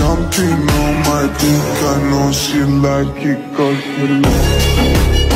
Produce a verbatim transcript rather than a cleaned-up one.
something on my dick. I know she like it 'cause you love.